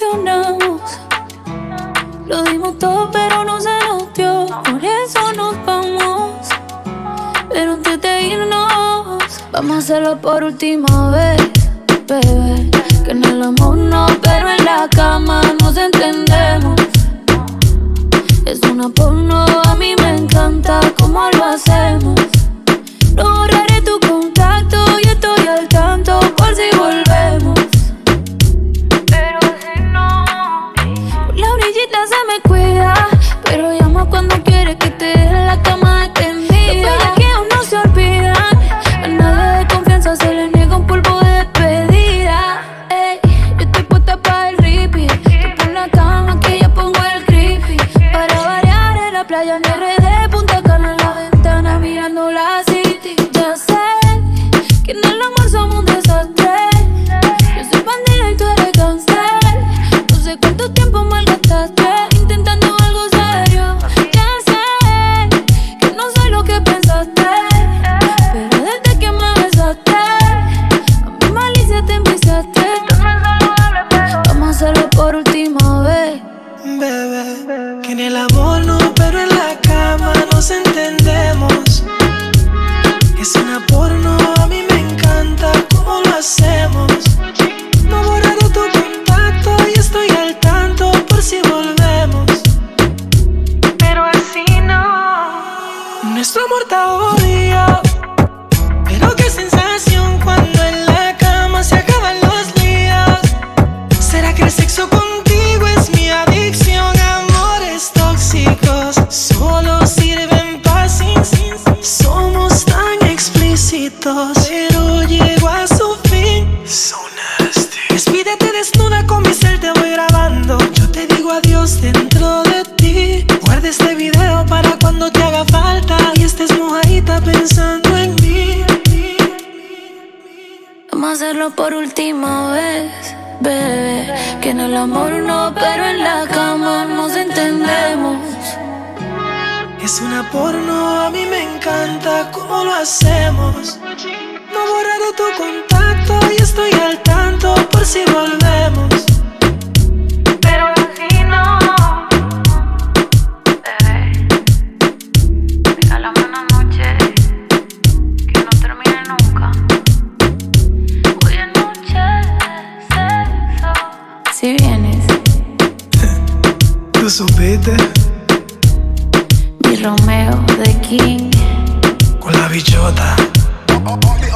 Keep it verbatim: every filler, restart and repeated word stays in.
ilusionamos. Lo dimos todo pero no se nos dio. Por eso nos vamos. Pero antes de irnos, vamos a hacerlo por última vez, bebé. Que en el amor no, pero en la cama nos entendemos. Es una porno, a mí me encanta cómo lo hacemos. No borraré tu contacto y estoy al tanto por si volvemos. Pero si no, por la orillita se me cuida, pero llama cuando quiere que te dé en la cama extendida. Los bellaqueos no se olvidan, a nadie de confianza se le niega un polvo de despedida. Ey, yo estoy puesta para el repeat. Tú pon la cama que ya pongo el creepy. Para variar en la playa en R D, Punta Cana en la ventana mirando la city. Ya sé que en el amor somos un desastre. Yo soy bandida y tú eres cáncer. No sé cuánto tiempo malgastaste intentando algo serio. Ya sé que no soy lo que pensaste, pero desde que me besaste a mi malicia te enviciaste. Vamos a hacerlo por última vez, bebé. Que en el amor no, pero en la cama nos entendemos. Es una porno, a mí me encanta cómo lo hacemos. No borraré tu contacto y estoy al tanto por si volvemos. Pero así no. Nuestro amor está odio, pero qué sensación cuando en la cama se acaban los líos. ¿Será que el sexo contigo es mi adicción? Amores tóxicos solo sirven pa' sin, sin, sin. Somos tan explícitos, pero llego a su fin. So nasty. Despídete desnuda, con mi cel te voy grabando. Yo te digo adiós dentro de ti. Guarda este video para cuando te haga falta y estés mojadita pensando en mí. vamos a hacerlo por última vez, bebé. Que en el amor no, pero en la cama nos entendemos. Es una porno, a mí me encanta cómo lo hacemos. No borraré tu contacto y estoy al tanto por si volvemos. Pero así no. Bebé, regálame una noche que no termine nunca. Hoy es noche de sexo. Si vienes, ¿tú supiste? Mi Romeo de King Con la bichota.